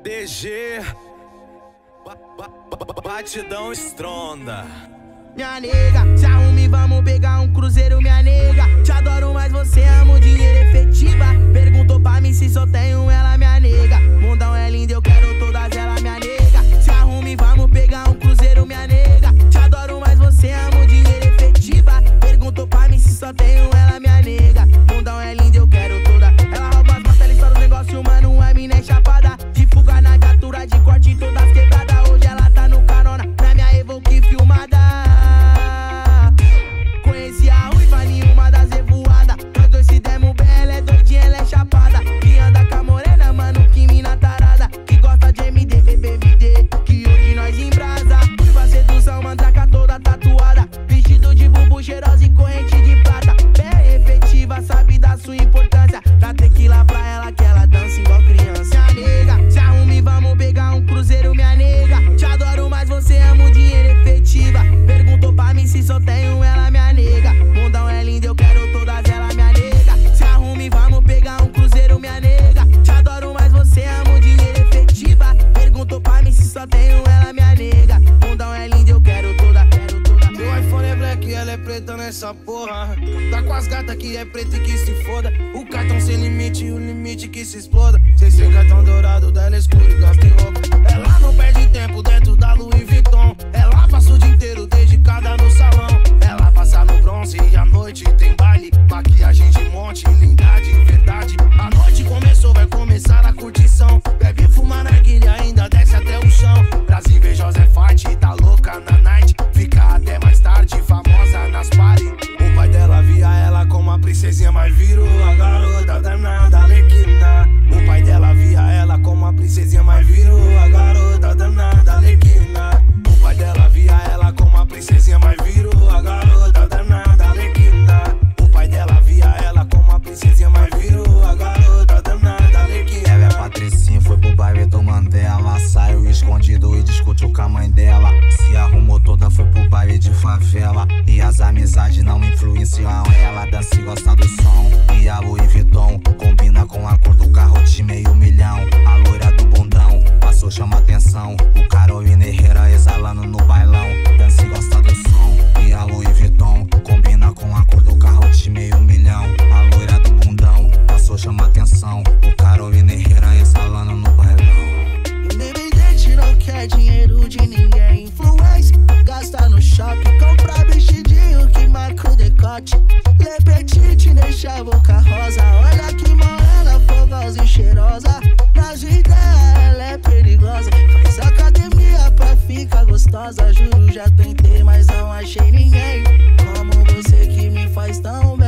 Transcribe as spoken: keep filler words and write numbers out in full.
D G, batidão estronda. Minha nega, se arrume, vamos pegar um cruzeiro, minha nega. Te adoro, mas você ama o dinheiro efetiva. Perguntou pra mim se só tenho ela, minha nega. Mundão é lindo, eu quero todas elas, minha nega. Se arrume, vamos pegar um cruzeiro, minha nega. Te adoro, mas você ama o dinheiro efetiva. Perguntou pra mim se só tenho ela, minha nega. Mundão é lindo, eu quero toda. Ela rouba as botas, ela estoura o negócio, mano, a mina é chapada. De fuga na viatura, de corte em todas quebradas. Hoje ela tá no carona, na minha Evoque filmada. Conheci a ruiva em uma das revoadas. Nós dois se demos bem, ela é doidinha, ela é chapada. Que anda com a morena, mano, que mina tarada. Que gosta de M D, B B D, que hoje nós embrasa. Ruiva, sedução, mandraca toda tatuada. Vestido de bubu, cheirosa e corrente de prata. Bem efetiva, sabe da sua importância. Dá tequila pra ela que ela dança igual criança. Minha nega, se arrume, vamos pegar um cruzeiro, minha nega. Te adoro, mas você ama o dinheiro efetiva. Perguntou pra mim se só tenho ela, minha nega. Mundão é lindo, eu quero todas elas, minha nega. Se arrume, vamos pegar um cruzeiro, minha nega. Te adoro, mas você ama o dinheiro efetiva. Perguntou pra mim se só tenho ela, minha nega. Mundão é lindo, eu quero toda, quero toda. Meu iPhone é black, ela é preta nessa porra. Tá com as gatas que é preta e que se foda. O cartão sem limite, o limite que se exploda. Sem ser cartão dourado, dela escuro e gasta em roupa. Ela não perde tempo dentro da Louis Vuitton. Ela passa o dia inteiro dedicada no salão. Ela passa no bronze e à noite tem baile. Maquiagem de monte, linda de verdade. A noite começou, vai começar a curtição. Bebe, fuma na guilha, ainda desce até o chão. Pras invejosas é forte, tá louca na night. Fica até mais tarde, famosa nas party. O pai dela via ela como a princesinha, mas virou a garota danada, alequina. O pai dela via ela como a princesinha, mas virou a garota danada, alequina. O pai dela via ela como a princesinha, mas virou a garota danada, alequina. O pai dela via ela como a princesinha, mas virou a garota danada, alequina. Ela é Patricinha, foi pro baile do Mandela. Saiu escondido e discutiu com a mãe dela. Se arrumou toda, foi pro baile de favela. E as amizades não influenciam ela. Dança e gosta do som. E a Louis Vuitton combina com a cor do carro de meio milhão. A loira do bundão passou, chama atenção. O Carolina Herrera exalando no bailão. Dança e gosta do som. E a Louis Vuitton combina com a cor do carro de meio milhão. A loira do bundão passou, chama atenção. O Carolina Herrera exalando no bailão. Independente, não quer dinheiro de ninguém. Influência, gasta no shopping. Compra vestidinho que marca o decote. Le Petit deixa a boca rosa. Olha que morena, fogosa e cheirosa. Nas ideias ela é perigosa. Faz academia pra ficar gostosa. Juro, já tentei, mas não achei ninguém como você que me faz tão bem.